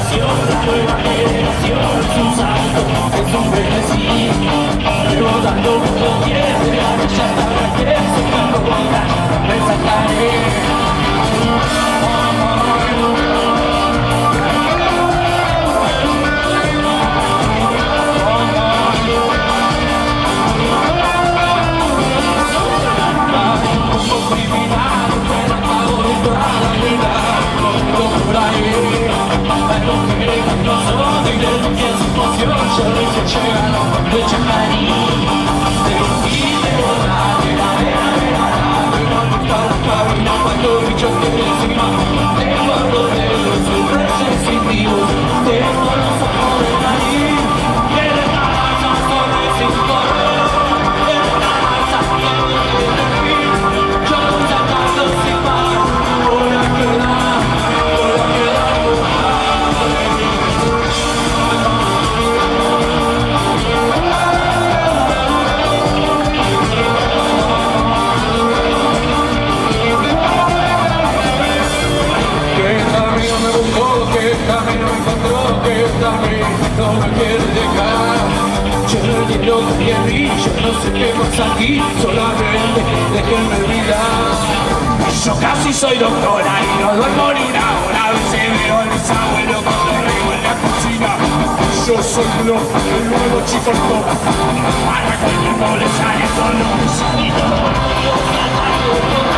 generación, la nueva generación es un salto, es un frenesí, rebotando mundo pierde, ya está que sacando bolas, me sacaré. No me quiere dejar, yo no quiero que yo no sé qué pasa aquí, solamente déjenme olvidar. Yo casi soy doctora y no duermo ni una hora, a veces veo a mis abuelos cuando riego en la cocina. Yo soy Blob, el nuevo chico top, para que el mundo le sale con los sonidos.